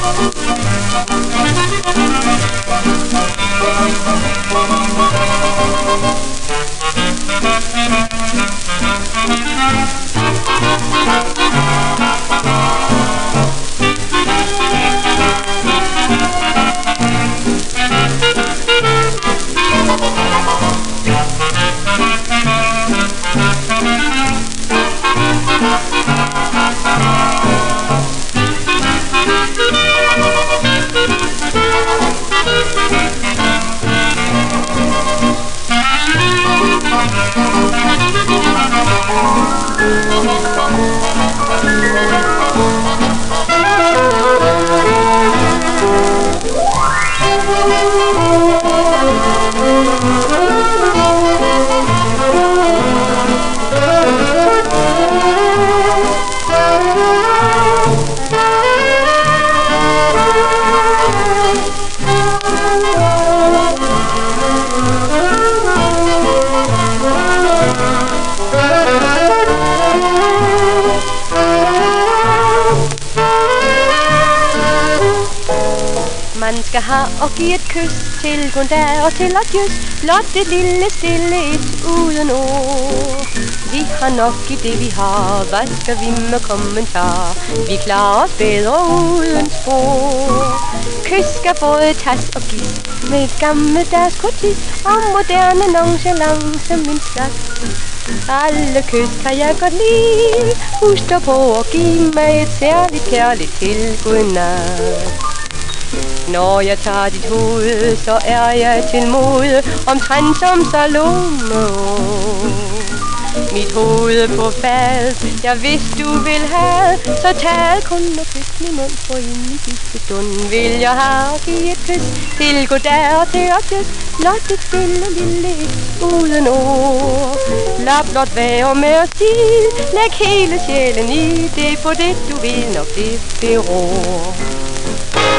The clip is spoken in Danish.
Man skal have og give et kys til goddag og til adjøs. Blot et lille stille et uden ord. Vi har nok i det vi har, hvad skal vi med kommentar? Vi klarer os bedre uden spor. Kys skal både tas og gives med et gammeldags kortis og moderne nonchalance, min skat. Alle kys kan jeg godt lide. Husk dig på at give mig et særligt kærligt til godnat. Når jeg tager dit hoved, så er jeg til mode, omtrent som Salome. Mit hoved på fad, jeg vidste du vil have, så tag kun og kys min mund, for ind i sidste stund vil jeg have og give et kys til goddag og til adjøs. Blot et stille lille et uden ord. Lad blot være med at sige, læg hele sjælen i det, på det du vil nok det beror.